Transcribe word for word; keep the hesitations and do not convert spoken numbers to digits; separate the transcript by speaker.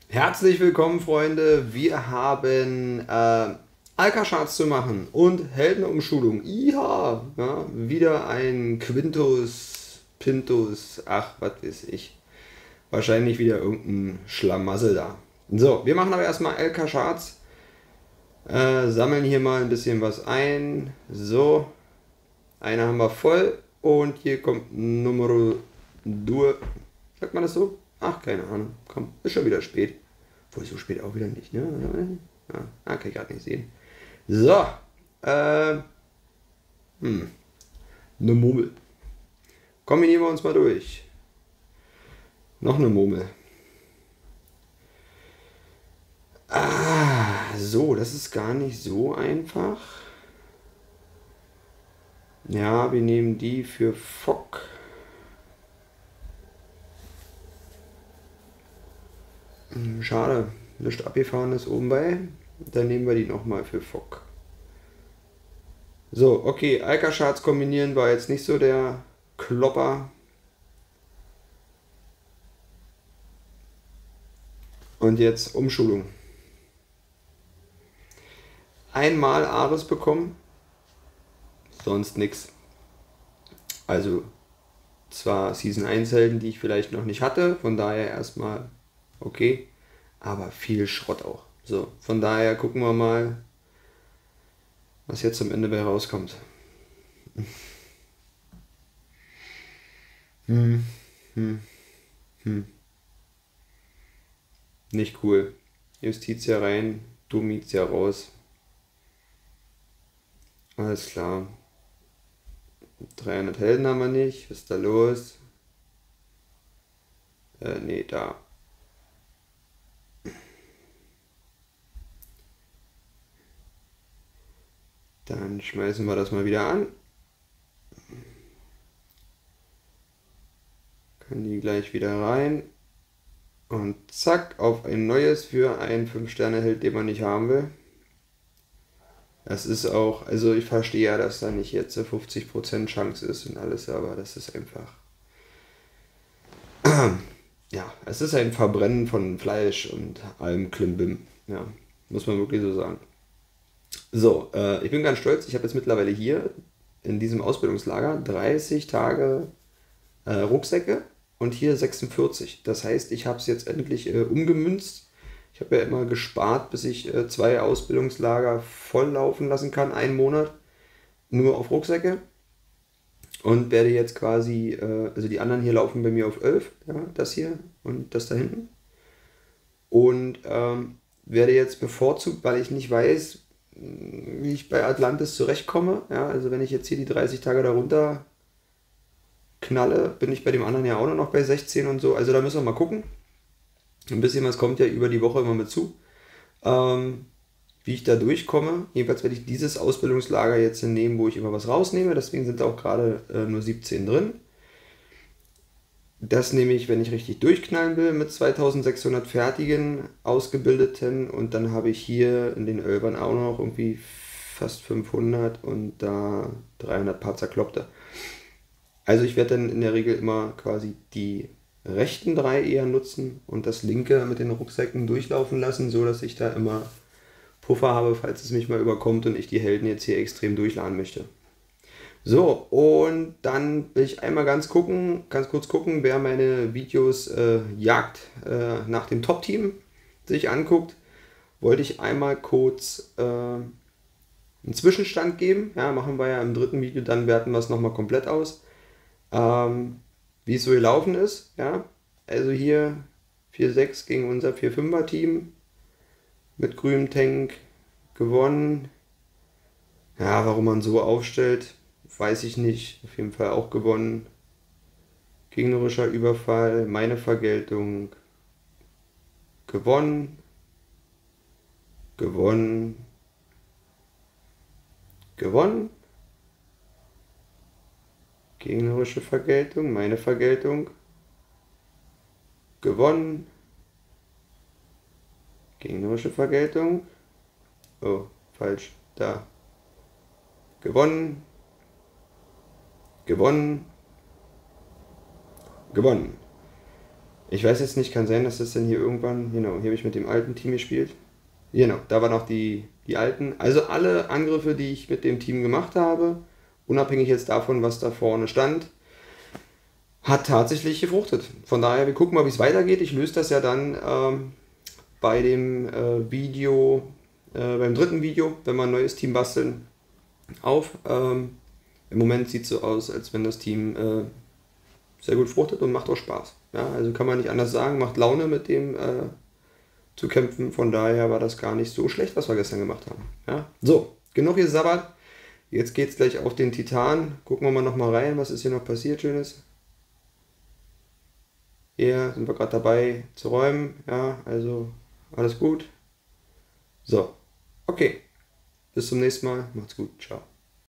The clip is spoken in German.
Speaker 1: Herzlich willkommen, Freunde. Wir haben äh, Alka-Charts zu machen und Heldenumschulung. Iha! Ja, wieder ein Quintus, Pintus, ach, was weiß ich. Wahrscheinlich wieder irgendein Schlamassel da. So, wir machen aber erstmal Alka-Charts. Äh, sammeln hier mal ein bisschen was ein. So, eine haben wir voll. Und hier kommt Nummer zwei. Sagt man das so? Ach, keine Ahnung. Komm, ist schon wieder spät. Wohl so spät auch wieder nicht, ne? Ja, ah, kann ich gerade nicht sehen. So, äh, hm, eine Murmel. Kombinieren wir uns mal durch. Noch eine Murmel. Ah, so, das ist gar nicht so einfach. Ja, wir nehmen die für Fock. Hm, schade, nicht abgefahren ist oben bei. Dann nehmen wir die nochmal für Fock. So, okay, Alka-Charts kombinieren war jetzt nicht so der Klopper. Und jetzt Umschulung. Einmal Ares bekommen, sonst nix. Also zwar Season eins Helden, die ich vielleicht noch nicht hatte, von daher erstmal okay, aber viel Schrott auch. So, von daher gucken wir mal, was jetzt am Ende bei rauskommt. Hm, hm, hm. Nicht cool. Justitia rein, Domitia raus. Alles klar. dreihundert Helden haben wir nicht. Was ist da los? Äh, nee, da. Dann schmeißen wir das mal wieder an. Kann die gleich wieder rein. Und zack, auf ein neues für einen fünf Sterne Held, den man nicht haben will. Das ist auch, also ich verstehe ja, dass da nicht jetzt fünfzig Prozent Chance ist und alles, aber das ist einfach. Ja, es ist ein Verbrennen von Fleisch und allem Klimbim. Ja, muss man wirklich so sagen. So, äh, ich bin ganz stolz. Ich habe jetzt mittlerweile hier in diesem Ausbildungslager dreißig Tage äh, Rucksäcke und hier sechsundvierzig. Das heißt, ich habe es jetzt endlich äh, umgemünzt. Ich habe ja immer gespart, bis ich äh, zwei Ausbildungslager voll laufen lassen kann, einen Monat, nur auf Rucksäcke. Und werde jetzt quasi, äh, also die anderen hier laufen bei mir auf elf, ja, das hier und das da hinten. Und ähm, werde jetzt bevorzugt, weil ich nicht weiß, wie ich bei Atlantis zurechtkomme. Ja, also wenn ich jetzt hier die dreißig Tage darunter knalle, bin ich bei dem anderen ja auch nur noch bei sechzehn und so. Also da müssen wir mal gucken. Ein bisschen was kommt ja über die Woche immer mit zu. Ähm, wie ich da durchkomme. Jedenfalls werde ich dieses Ausbildungslager jetzt nehmen, wo ich immer was rausnehme. Deswegen sind da auch gerade äh, nur siebzehn drin. Das nehme ich, wenn ich richtig durchknallen will, mit zweitausendsechshundert fertigen Ausgebildeten. Und dann habe ich hier in den Ölbern auch noch irgendwie fast fünfhundert und da dreihundert paar zerkloppte. Also ich werde dann in der Regel immer quasi die rechten drei eher nutzen und das linke mit den Rucksäcken durchlaufen lassen, so dass ich da immer Puffer habe, falls es mich mal überkommt und ich die Helden jetzt hier extrem durchladen möchte. So, und dann will ich einmal ganz gucken, ganz kurz gucken, wer meine Videos äh, jagt äh, nach dem Top-Team sich anguckt. Wollte ich einmal kurz äh, einen Zwischenstand geben. Ja, machen wir ja im dritten Video, dann werten wir es nochmal komplett aus. Ähm, wie es so gelaufen ist. Ja, also hier vier sechs gegen unser vier fünfer Team mit grünem Tank gewonnen. Ja, warum man so aufstellt, weiß ich nicht. Auf jeden Fall auch gewonnen. Gegnerischer Überfall, meine Vergeltung. Gewonnen. Gewonnen. Gewonnen. Gegnerische Vergeltung, meine Vergeltung. Gewonnen. Gegnerische Vergeltung. Oh, falsch. Da. Gewonnen. Gewonnen. Gewonnen. Ich weiß jetzt nicht, kann sein, dass das dann hier irgendwann, genau, hier habe ich mit dem alten Team gespielt. Genau, da waren auch die, die alten. Also alle Angriffe, die ich mit dem Team gemacht habe, unabhängig jetzt davon, was da vorne stand, hat tatsächlich gefruchtet. Von daher, wir gucken mal, wie es weitergeht. Ich löse das ja dann ähm, bei dem äh, Video, äh, beim dritten Video, wenn wir ein neues Team basteln, auf. Ähm, Im Moment sieht es so aus, als wenn das Team äh, sehr gut fruchtet und macht auch Spaß. Ja, also kann man nicht anders sagen, macht Laune mit dem äh, zu kämpfen. Von daher war das gar nicht so schlecht, was wir gestern gemacht haben. Ja? So, genug hier Sabbat. Jetzt geht es gleich auf den Titan. Gucken wir mal nochmal rein, was ist hier noch passiert Schönes. Hier sind wir gerade dabei zu räumen. Ja, also alles gut. So, okay. Bis zum nächsten Mal. Macht's gut. Ciao.